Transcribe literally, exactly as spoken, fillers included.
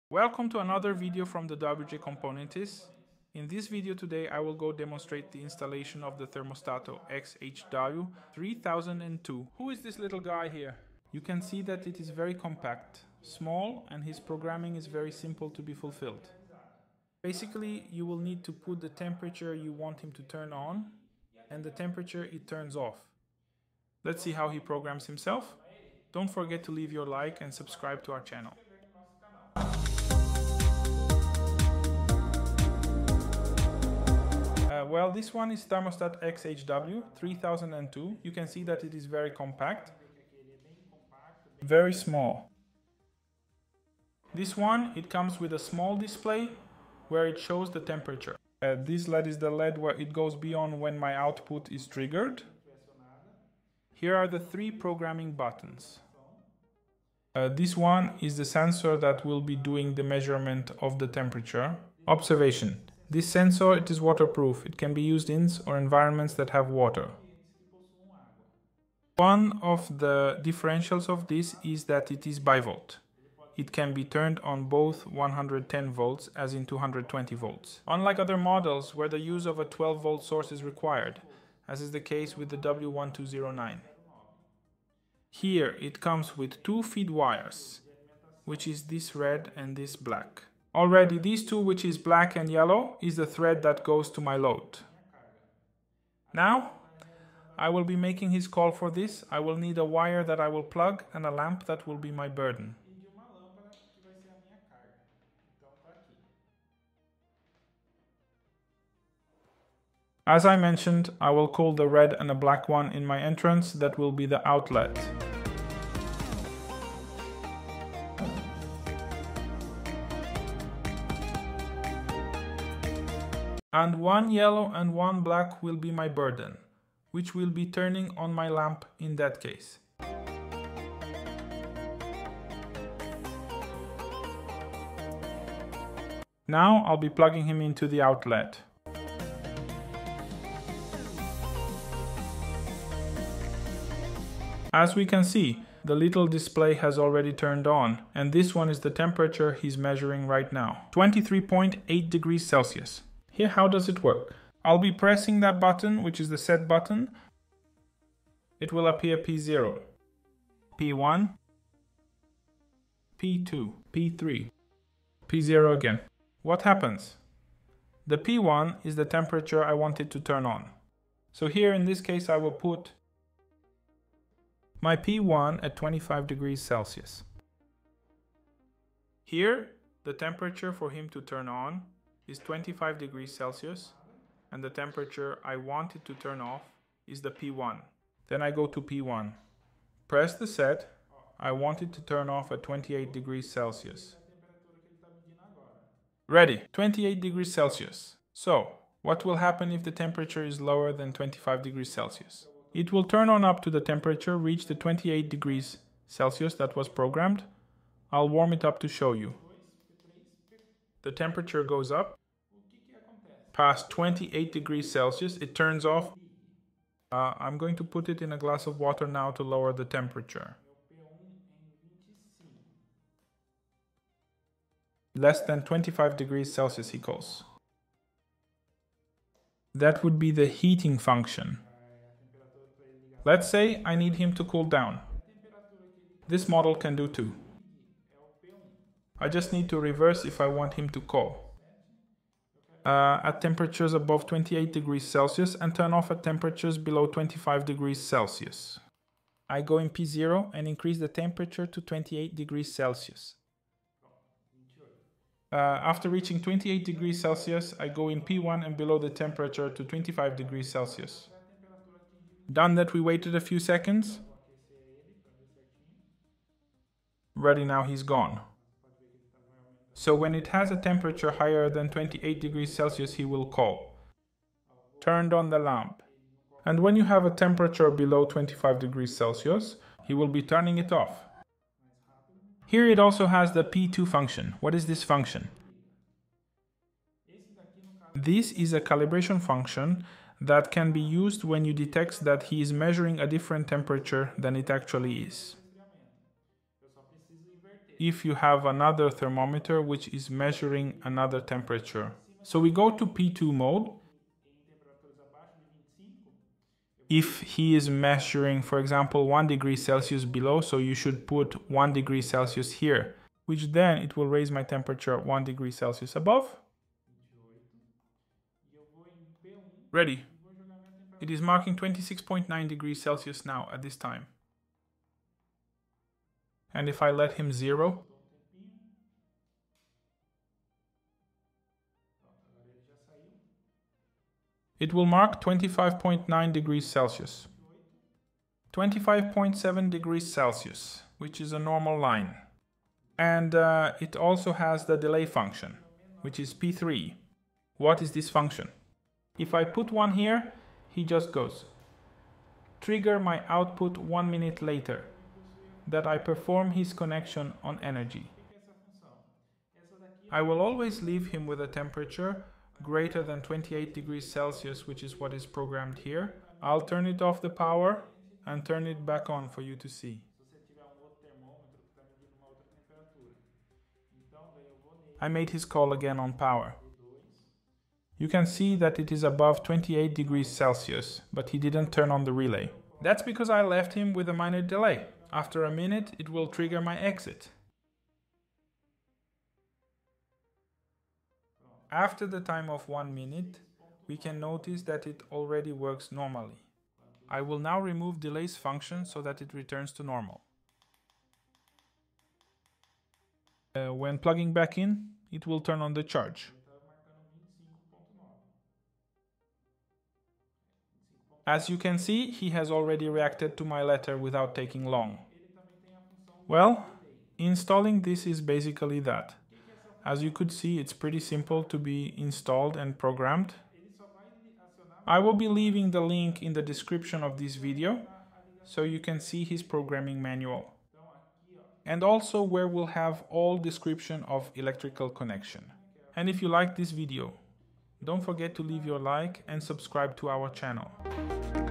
Welcome to another video from the W J Componentes. In this video today I will go demonstrate the installation of the Thermostato X H W three thousand two. Who is this little guy here? You can see that it is very compact, small, and his programming is very simple to be fulfilled. Basically, you will need to put the temperature you want him to turn on and the temperature it turns off. Let's see how he programs himself. Don't forget to leave your like and subscribe to our channel. Uh, well, this one is Thermostat X H W three thousand two. You can see that it is very compact, very small. This one, it comes with a small display where it shows the temperature. Uh, this L E D is the L E D where it goes beyond when my output is triggered. Here are the three programming buttons. Uh, this one is the sensor that will be doing the measurement of the temperature. Observation. This sensor, it is waterproof. It can be used in or environments that have water. One of the differentials of this is that it is bivolt. It can be turned on both one hundred ten volts as in two hundred twenty volts. Unlike other models where the use of a twelve volt source is required, as is the case with the W one two zero nine. Here it comes with two feed wires, which is this red and this black. Already these two, which is black and yellow, is the thread that goes to my load. Now, I will be making his call for this. I will need a wire that I will plug and a lamp that will be my burden. As I mentioned, I will call the red and a black one in my entrance that will be the outlet. And one yellow and one black will be my burden, which will be turning on my lamp in that case. Now I'll be plugging him into the outlet. As we can see, the little display has already turned on, and this one is the temperature he's measuring right now, twenty-three point eight degrees Celsius. Here, how does it work? I'll be pressing that button, which is the set button. It will appear P zero, P one, P two, P three, P zero again. What happens? The P one is the temperature I want it to turn on. So here in this case I will put my P one at twenty-five degrees Celsius. Here, the temperature for him to turn on is twenty-five degrees Celsius, and the temperature I want it to turn off is the P one. Then I go to P one. Press the set. I want it to turn off at twenty-eight degrees Celsius. Ready, twenty-eight degrees Celsius. So, what will happen if the temperature is lower than twenty-five degrees Celsius? It will turn on up to the temperature, reach the twenty-eight degrees Celsius that was programmed. I'll warm it up to show you. The temperature goes up. Past twenty-eight degrees Celsius, it turns off. Uh, I'm going to put it in a glass of water now to lower the temperature. Less than twenty-five degrees Celsius he calls. That would be the heating function. Let's say I need him to cool down. This model can do too. I just need to reverse if I want him to cool. Uh, at temperatures above twenty-eight degrees Celsius and turn off at temperatures below twenty-five degrees Celsius. I go in P zero and increase the temperature to twenty-eight degrees Celsius. Uh, after reaching twenty-eight degrees Celsius, I go in P one and below the temperature to twenty-five degrees Celsius. Done that, we waited a few seconds. Ready, now he's gone. So when it has a temperature higher than twenty-eight degrees Celsius, he will call. Turned on the lamp. And when you have a temperature below twenty-five degrees Celsius, he will be turning it off. Here it also has the P two function. What is this function? This is a calibration function that can be used when you detect that he is measuring a different temperature than it actually is. if you have another thermometer which is measuring another temperature. So we go to P two mode. If he is measuring, for example, one degree Celsius below, so you should put one degree Celsius here, which then it will raise my temperature one degree Celsius above. Ready. It is marking twenty-six point nine degrees Celsius now at this time. And if I let him zero, it will mark twenty-five point nine degrees Celsius. twenty-five point seven degrees Celsius, which is a normal line. And uh, it also has the delay function, which is P three. What is this function? If I put one here, he just goes. Trigger my output one minute later, that I perform his connection on energy. I will always leave him with a temperature greater than twenty-eight degrees Celsius, which is what is programmed here. I'll turn it off the power and turn it back on for you to see. I made his call again on power. You can see that it is above twenty-eight degrees Celsius, but he didn't turn on the relay. That's because I left him with a minor delay. After a minute, it will trigger my exit. After the time of one minute, we can notice that it already works normally. I will now remove delay's function so that it returns to normal. Uh, when plugging back in, it will turn on the charge. As you can see, he has already reacted to my letter without taking long. Well, installing this is basically that. As you could see, it's pretty simple to be installed and programmed. I will be leaving the link in the description of this video, so you can see his programming manual. And also where we'll have all description of electrical connection. And if you like this video, don't forget to leave your like and subscribe to our channel.